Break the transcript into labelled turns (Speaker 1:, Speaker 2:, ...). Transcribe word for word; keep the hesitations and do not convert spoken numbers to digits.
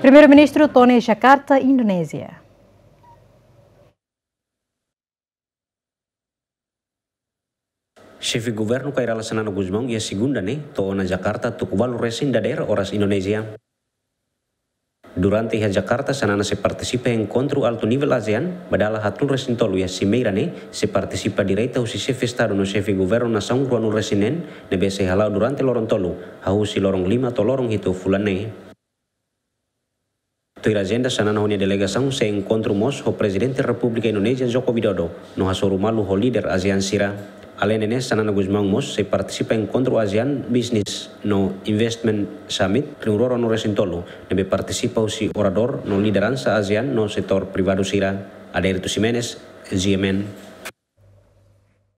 Speaker 1: Primeiro-Ministro Tony Jakarta, Indonésia.
Speaker 2: Chefe governo Kairala Sanana Guzmão e a segunda né, to na Jakarta tukubalu resin da daerah oras Indonesia. Durante a Jakarta Sanana se participa em encontro alto nível ASEAN, badala hatul resin tolu e a cimeira né, se participa direita o si chefe estado no chefe governo nação ruanu resinen, nebe se halau durante lorong tolu, hau si lorong lima to lorong hito fulane. Toira agenda Sanana honia delegação se encontro mos o presidente da República Indonésia Joko Widodo, no hasorumalu ho líder ASEAN Sira. Além disso, Sanana Guzmão Mos se participa em encontro ASEAN Business no Investment Summit, Rinuroro no Resintolo, nebe participa o si orador no liderança ASEAN no setor privado Sira, Aderito Ximenes, G M N.